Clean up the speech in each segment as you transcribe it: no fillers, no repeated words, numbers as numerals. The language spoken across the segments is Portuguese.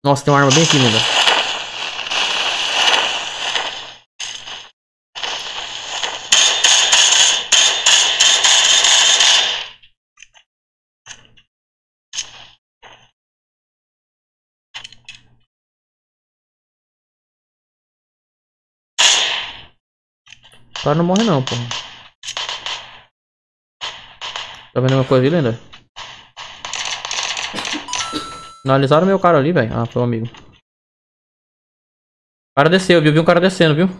Nossa, tem uma arma bem aqui, linda. O cara não morre não, porra. Tá vendo alguma coisa ali, linda? Finalizaram meu cara ali, velho. Ah, foi um amigo. O cara desceu, viu? Vi um cara descendo, viu?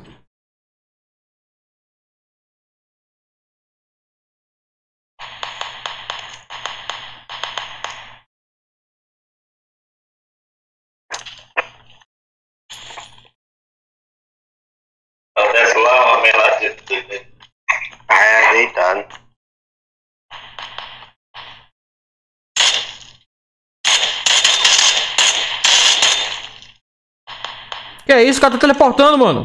Desce lá, homem lá de... Ah, é, deitado. Que é isso? O cara tá teleportando, mano.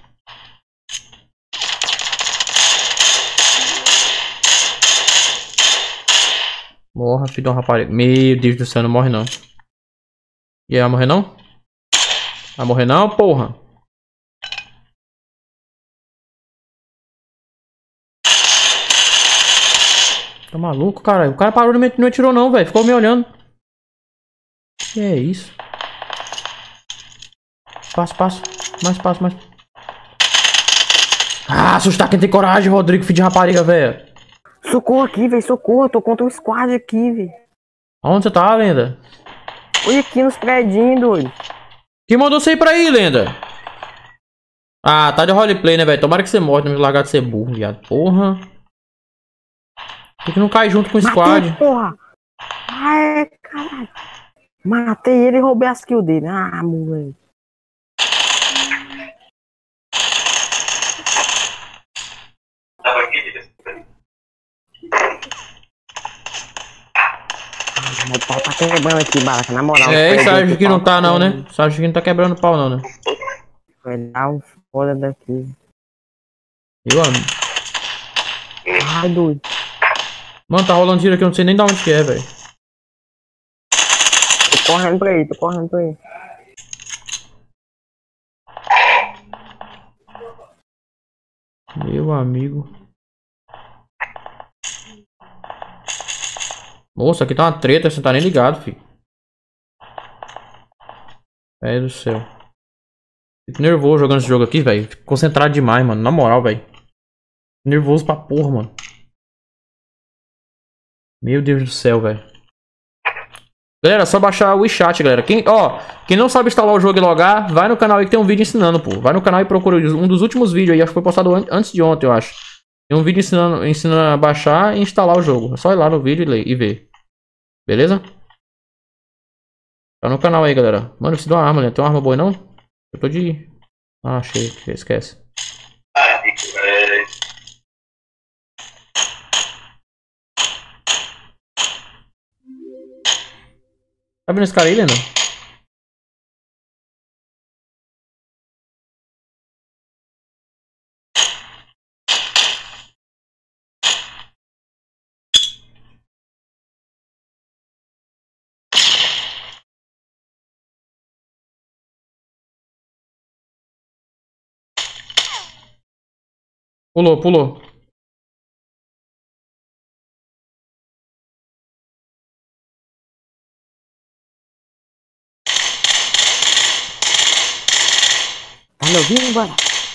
Morra, filho de uma rapariga. Meu Deus do céu, não morre não. E aí, vai morrer não? Vai morrer não, porra? Tá maluco, cara? O cara parou e não atirou não, velho. Ficou me olhando. Que é isso? Passo, passo. Mais passo, mais. Ah, assustar quem tem coragem, Rodrigo, filho de rapariga, velho. Socorro aqui, velho, socorro. Eu tô contra um squad aqui, velho. Onde você tá, lenda? Olha aqui nos predinhos, doido. Quem mandou você ir pra aí, lenda? Ah, tá de roleplay, né, velho? Tomara que você morre, não me largar de ser burro, viado. Porra. Por que não cai junto com o squad? Matei, porra. Ai, caralho. Matei ele e roubei as kills dele. Ah, moleque. O pau tá quebrando aqui, Baraca, na moral. É, esse acho que não tá não, né? Esse acho que não tá quebrando pau não, né? Vai dar um foda daqui. Eu amo. Ai, doido. Mano, tá rolando tiro aqui, eu não sei nem de onde que é, velho. Tô correndo pra aí, tô correndo pra aí. Meu amigo. Moça, aqui tá uma treta, você não tá nem ligado, filho. É do céu. Fico nervoso jogando esse jogo aqui, velho. Fico concentrado demais, mano. Na moral, velho. Nervoso pra porra, mano. Meu Deus do céu, velho. Galera, só baixar o WeChat, galera. Quem não sabe instalar o jogo e logar, vai no canal aí que tem um vídeo ensinando, pô. Vai no canal e procura um dos últimos vídeos aí. Acho que foi postado antes de ontem, eu acho. Tem um vídeo ensinando a baixar e instalar o jogo. É só ir lá no vídeo e ler e ver. Beleza? Tá no canal aí, galera. Mano, eu preciso de uma arma, né? Tem uma arma boa, não? Eu tô de... Ah, achei. Esquece. Tá vendo esse cara aí, Lena? Pulou. Tá me ouvindo, bora?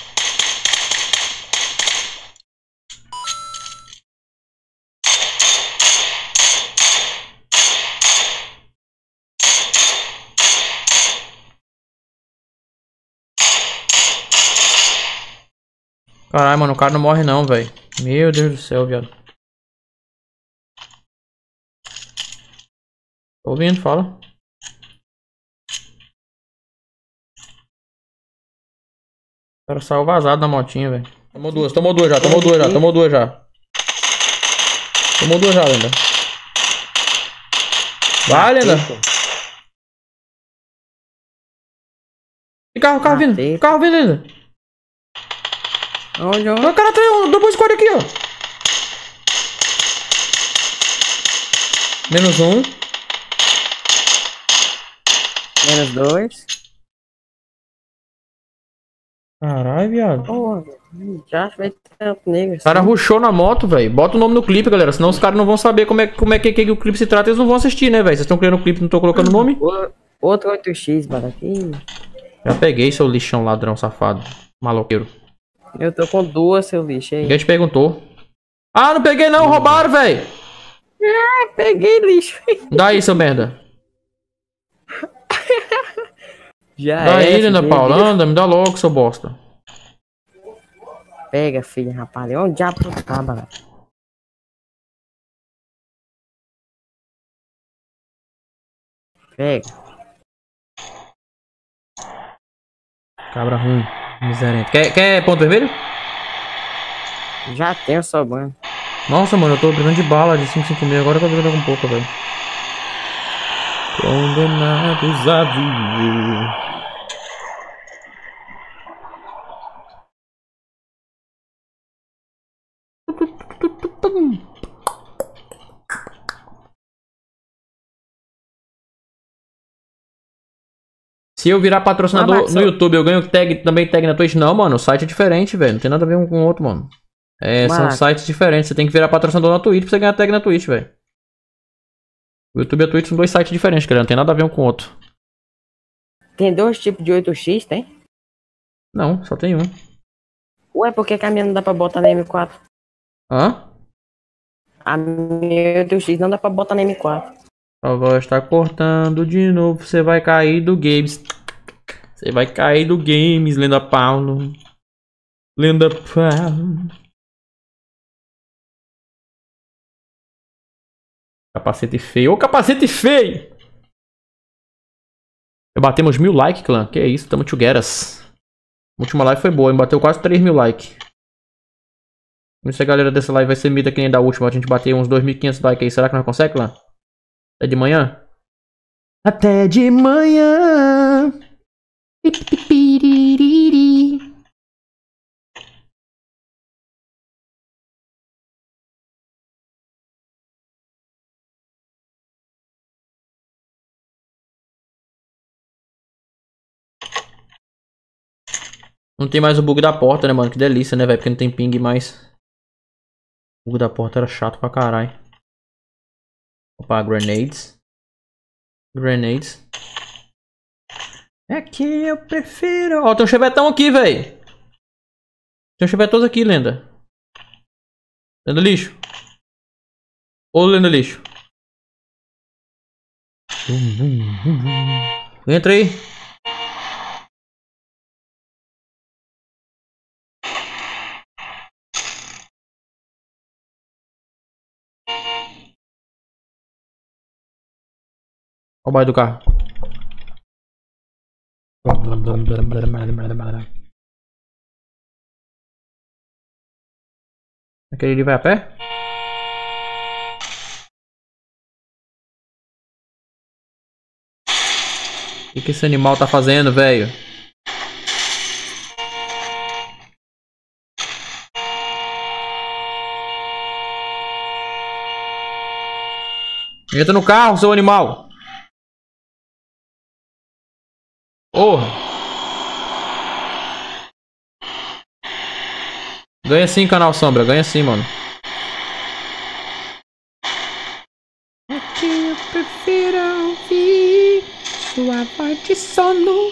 Caralho, mano, o cara não morre não, velho. Meu Deus do céu, viado. Tô ouvindo, fala. O cara saiu vazado na motinha, velho. Tomou duas já. Tomou duas já, Lenda. Vai, Lenda. E carro vindo. Carro vindo, Lenda. Onde? O cara tem double squad aqui, ó. -1. -2. Caralho, viado. Porra, já vai ter negro. O cara rushou na moto, velho. Bota o nome no clipe, galera. Senão os caras não vão saber como é que o clipe se trata. Eles não vão assistir, né, velho? Vocês estão criando o clipe e não estão colocando o nome? Outro 8x, mano. Aqui. Já peguei, seu lixão ladrão safado. Maloqueiro. Eu tô com 2, seu lixo aí. Ninguém te perguntou. Ah, não peguei não. Roubaram, velho. Peguei lixo. Dá aí, seu merda. Já Dá aí, é. linda Paula. Anda, me dá logo, seu bosta. Pega, filha, rapaz. Onde o diabo tu tá, mano? Pega. Cabra ruim. Miserento. Quer ponto vermelho? Já tenho sobrando. Nossa, mano, eu tô brincando de bala de 5,56. Agora que eu tô brincando com pouco, velho. Condenados a viver. Se eu virar patrocinador no YouTube, eu ganho também tag na Twitch? Não, mano, o site é diferente, velho. Não tem nada a ver um com o outro, mano. São sites diferentes. Você tem que virar patrocinador na Twitch pra você ganhar tag na Twitch, velho. O YouTube e a Twitch são dois sites diferentes, cara. Não tem nada a ver um com o outro. Tem 2 tipos de 8x, tem? Não, só tem um. Ué, por que a minha não dá pra botar na M4? Hã? A minha 8x não dá pra botar na M4. A voz tá cortando de novo. Você vai cair do games. Você vai cair do games, Lenda Paulo. Lenda Paulo. Capacete feio. Ô, capacete feio! Batemos 1000 likes, clã. Que isso, tamo together. A última live foi boa, hein? Bateu quase 3000 likes. Não sei se a galera dessa live vai ser mita que nem da última. A gente bateu uns 2500 likes aí. Será que nós conseguimos, clã? Até de manhã? Até de manhã. Não tem mais o bug da porta, né, mano? Que delícia, né, velho? Porque não tem ping mais. O bug da porta era chato pra caralho. Opa, grenades. Grenades. É que eu prefiro... Ó, tem um chevetão aqui, velho. Tem um chevetoso aqui, lenda. Lenda lixo. Ô, lenda lixo. Entra aí. Olha o bairro do carro. Aquele ali vai a pé? O que esse animal tá fazendo, velho? Entra no carro, seu animal. Porra. Ganha sim, canal Sombra. Ganha sim, mano. Aqui eu prefiro ouvir sua voz de sono.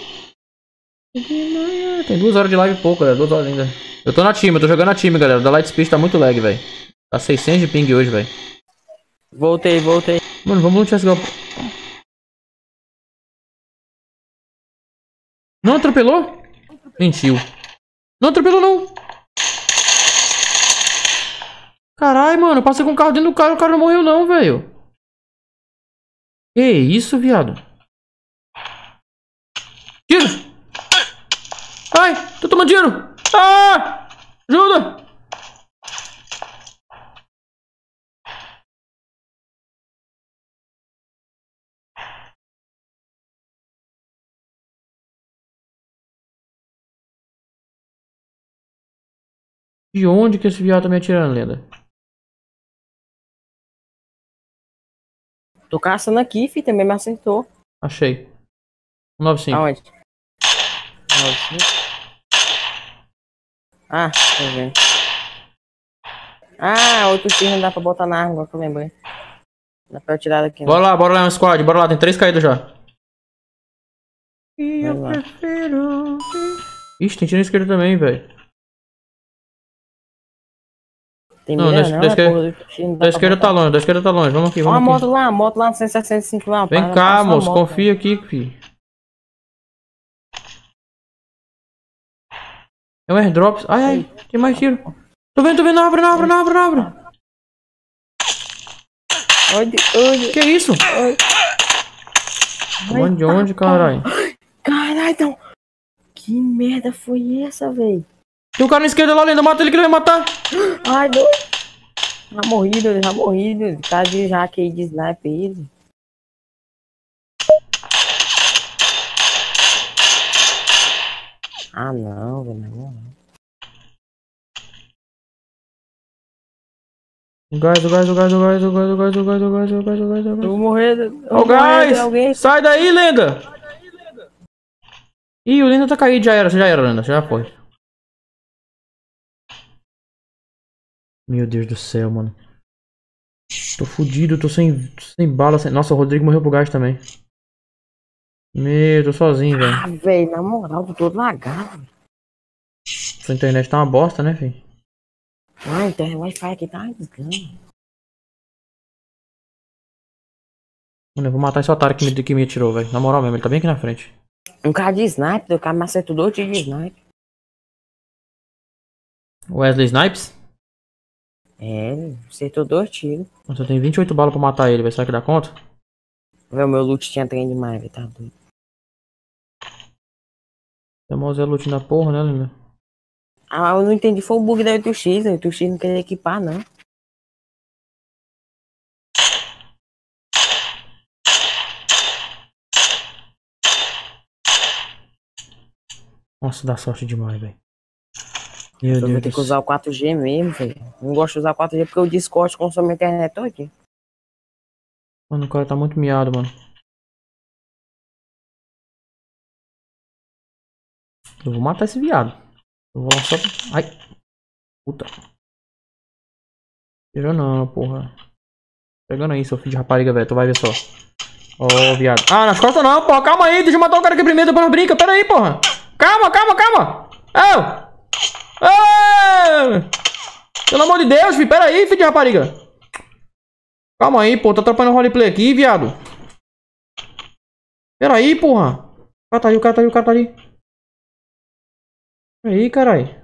Tem 2 horas de live e pouco, galera. 2 horas ainda. Eu tô na time, eu tô jogando na time, galera. Da Lightspeed tá muito lag, velho. Tá 600 de ping hoje, velho. Voltei. Mano, vamos lutear esse golpe. Não atropelou? Mentiu. Não atropelou, não. Caralho, mano. Eu passei com o carro dentro do carro e o cara não morreu, não, velho. Que isso, viado? Tiro! Ai, tô tomando tiro! Ah! Ajuda! De onde que esse viado tá me atirando, lenda? Tô caçando aqui, fi, também me acertou. Achei. 195. Aonde? 95? Ah, tô vendo. Ah, outro tiro não dá pra botar na arma, agora que eu lembrei. Dá pra eu tirar daqui, não. Bora lá, um squad. Bora lá, tem 3 caídos já. E eu Vai lá. prefiro... Ixi, tem tiro na esquerda também, velho. Tem Não, mira da não, é esquerda, porra do tiro, não da dá pra esquerda tá botar. longe, da esquerda tá longe. Vamos aqui, Ó a vamos aqui. moto lá no 165 lá, Vem cá, passa a moço, moto, confia aqui, filho. É um airdrop. Ai, ai, tem mais tiro. Tô vendo, na árvore, na árvore, na árvore, na árvore. Olha. Que isso? Ai, De onde, caralho? Caralho, então. Que merda foi essa, velho? Tem um cara na esquerda lá, Lenda. Mata ele que ele vai matar. Ai, doido. Já morrido. Tá de jaque aí de sniper ele. Ah, não, velho. Não. O gás. Eu vou morrer. Ó o gás! Sai daí, Lenda! Ih, o Lenda tá caído, já era, Lenda, já foi. Meu Deus do céu, mano. Tô fudido, tô sem bala. Nossa, o Rodrigo morreu pro gás também. Tô sozinho, velho. Ah, velho, na moral, tô todo lagado. Sua internet tá uma bosta, né, filho? Ah, então o Wi-Fi aqui tá desgano. Mano, eu vou matar esse otário que me atirou, velho. Na moral mesmo, ele tá bem aqui na frente. Um cara de sniper, o cara me acertou 2 tiros de sniper. Wesley Snipes? É, acertou 2 tiros. Nossa, eu tenho 28 balas pra matar ele, velho. Será que dá conta? Velho, meu loot tinha trem demais, velho, tá doido. Tem mó Zé loot na porra, né, Lenda? Ah, eu não entendi, foi o bug da 8x, né? 8x não queria equipar, não. Nossa, dá sorte demais, velho. Eu Meu só Deus vou do ter que usar céu. o 4G mesmo, velho. Não gosto de usar o 4G porque o Discord consome a internet toda. Mano, o cara tá muito miado, mano. Eu vou matar esse viado. Eu vou lá só... Ai. Puta. Tira não, porra. Pegando aí, seu filho de rapariga, velho. Tu vai ver só. Ó, viado. Ah, nas costas não, porra. Calma aí. Deixa eu matar o cara aqui primeiro, depois nós brinca. Pera aí, porra. Calma. Ô! Ô! Pelo amor de Deus, filho. Pera aí, filho de rapariga. Calma aí, pô. Tá atrapalhando o roleplay aqui, viado. Pera aí, porra. O cara tá ali. Pera aí, caralho.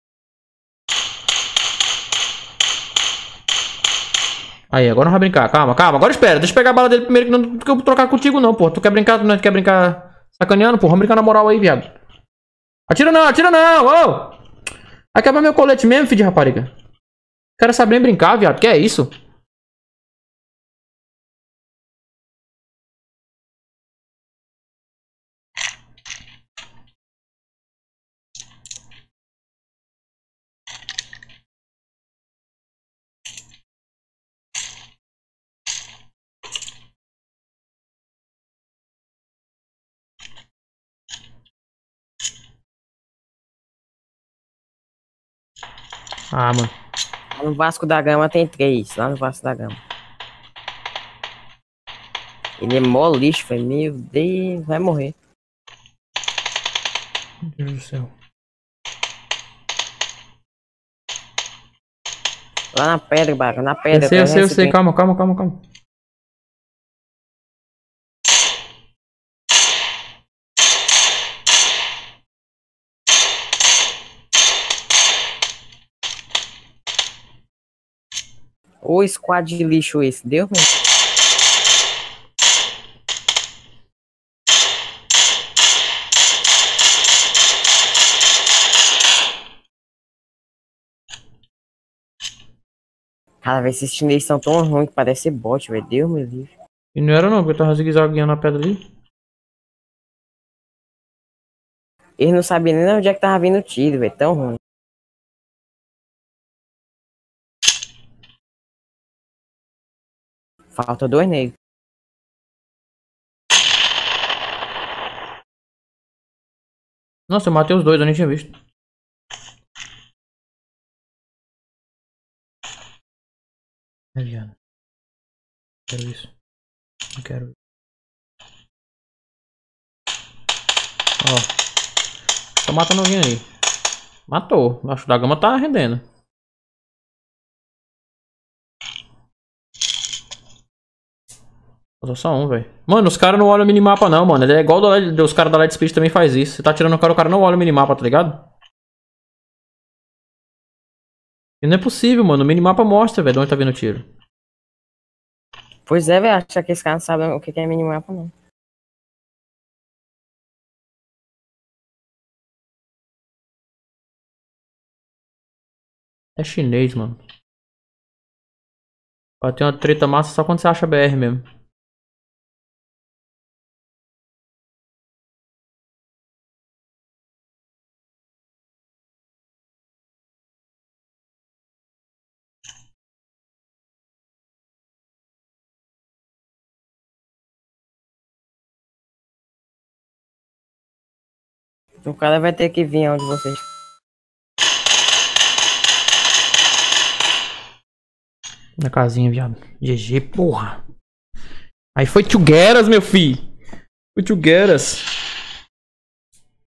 Aí, agora não vai brincar. Calma. Agora espera. Deixa eu pegar a bala dele primeiro, que não que eu vou trocar contigo, não, pô. Tu quer brincar? Tu não quer brincar sacaneando, pô? Vamos brincar na moral aí, viado. Atira não, ô! Vai quebrar meu colete mesmo, filho de rapariga. O cara sabe nem brincar, viado. Que é isso? Ah, mano. Lá no Vasco da Gama tem 3. Lá no Vasco da Gama. Ele é mó lixo, velho. Meu Deus, vai morrer. Meu Deus do céu. Lá na pedra, Baca, na pedra. Eu sei. Calma. Ô squad de lixo esse, deu, velho? Cara, velho, esses chineses são tão ruins que parece ser bot, velho. Deus meu livre. E não era não, porque eu tava zigue-zagueando na pedra ali. Eles não sabiam nem onde é que tava vindo o tiro, velho. Tão ruim. Falta 2 negros. Nossa, eu matei os dois, eu nem tinha visto. É, viado. Quero isso. Não quero. Ó. Tô matando alguém aí. Matou. Acho que o da Gama tá rendendo. Faltou só um, velho. Mano, os caras não olham o minimapa não, mano. É igual os caras da Light Speed também faz isso. Você tá tirando o cara não olha o minimapa, tá ligado? E não é possível, mano. O minimapa mostra, velho, de onde tá vindo o tiro. Pois é, velho. Acha que esse cara não sabe o que é minimapa, não. É chinês, mano. Vai ter uma treta massa só quando você acha BR mesmo. O cara vai ter que vir onde vocês. Na casinha, viado. GG, porra. Aí foi Tugueras, meu filho. Foi Tugueras.